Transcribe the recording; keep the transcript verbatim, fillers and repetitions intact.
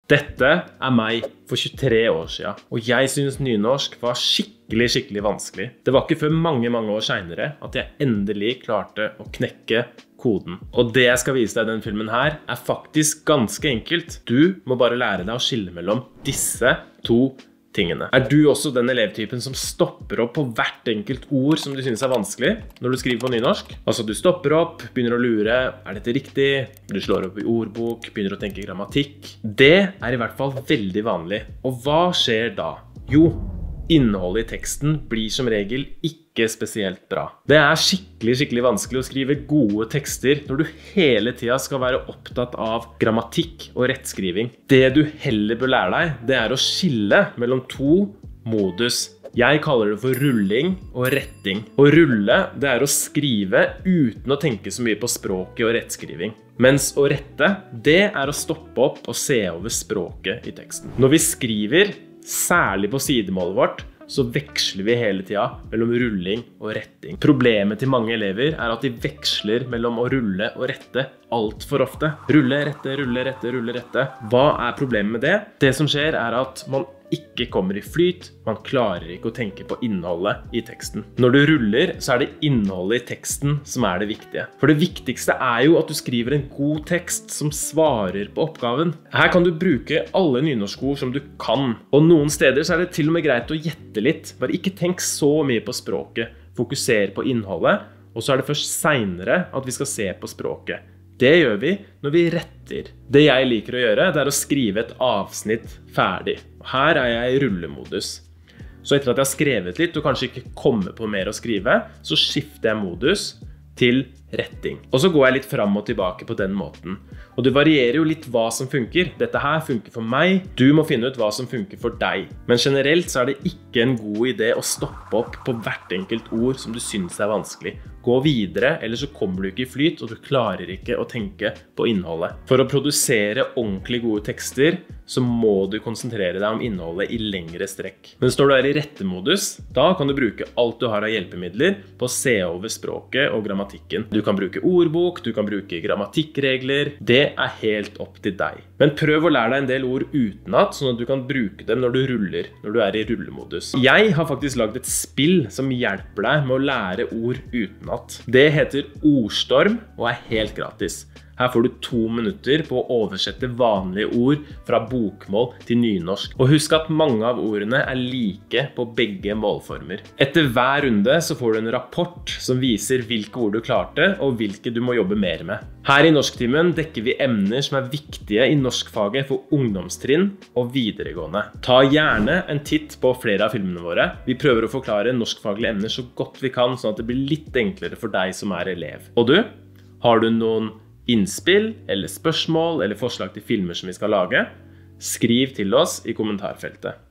Dette er meg for tjuetre år siden, og jeg synes nynorsk var skikkelig, skikkelig vanskelig. Det var ikke før mange, mange år senere at jeg endelig klarte å knekke koden. Og det jeg skal vise deg i denne filmen her, er faktisk ganske enkelt. Du må bare lære deg å skille mellom disse to tingene. Er du også den elevtypen som stopper opp på hvert enkelt ord som du synes er vanskelig når du skriver på nynorsk? Altså du stopper opp, begynner å lure, er dette riktig? Du slår opp i ordbok, begynner å tenke grammatikk. Det er i hvert fall veldig vanlig. Og hva skjer da? Jo, innholdet i teksten blir som regel ikke spesielt bra. Det er skikkelig, skikkelig vanskelig å skrive gode tekster når du hele tiden skal være opptatt av grammatikk og rettskriving. Det du heller bør lære deg, det er å skille mellom to modus. Jeg kaller det for rulling og retting. Å rulle, det er å skrive uten å tenke så mye på språket og rettskriving. Mens å rette, det er å stoppe opp og se over språket i teksten. Når vi skriver, særlig på sidemålet vårt, så veksler vi hele tiden mellom rulling og retting. Problemet til mange elever er at de veksler mellom å rulle og rette alt for ofte. Rulle, rette, rulle, rette, rulle, rette. Hva er problemet med det? Det som skjer er at man ikke kommer i flyt, man klarer ikke å tenke på innholdet i teksten. Når du ruller, så er det innholdet i teksten som er det viktige. For det viktigste er jo at du skriver en god tekst som svarer på oppgaven. Her kan du bruke alle nynorskord som du kan, og noen steder så er det til og med greit å gjette litt. Bare ikke tenk så mye på språket, fokuser på innholdet, og så er det først senere at vi skal se på språket. Det gjør vi når vi retter. Det jeg liker å gjøre, det er å skrive et avsnitt ferdig. Her er jeg i rullemodus. Så etter at jeg har skrevet litt, og kanskje ikke kommer på mer å skrive, så skifter jeg modus til retting. Og så går jeg litt fram og tilbake på den måten. Og det varierer jo litt hva som funker. Dette her funker for meg. Du må finne ut hva som funker for deg. Men generelt så er det ikke en god idé å stoppe opp på hvert enkelt ord som du synes er vanskelig. Gå videre, ellers så kommer du ikke i flyt, og du klarer ikke å tenke på innholdet. For å produsere ordentlig gode tekster, så må du konsentrere deg om innholdet i lengre strekk. Men når du er i rettemodus, da kan du bruke alt du har av hjelpemidler på å se over språket og grammatikken. Du kan bruke ordbok, du kan bruke grammatikkregler. Det er helt opp til deg. Men prøv å lære deg en del ord utenat, sånn at du kan bruke dem når du ruller, når du er i rullemodus. Jeg har faktisk laget et spill som hjelper deg med å lære ord utenat. Det heter Ordstorm og er helt gratis. Her får du to minutter på å oversette vanlige ord fra bokmål til nynorsk. Og husk at mange av ordene er like på begge målformer. Etter hver runde så får du en rapport som viser hvilke ord du klarte og hvilke du må jobbe mer med. Her i norsktimen dekker vi emner som er viktige i norskfaget for ungdomstrinn og videregående. Ta gjerne en titt på flere av filmene våre. Vi prøver å forklare norskfaglige emner så godt vi kan, sånn at det blir litt enklere for deg som er elev. Og du, har du noen innspill, eller spørsmål, eller forslag til filmer som vi skal lage, skriv til oss i kommentarfeltet.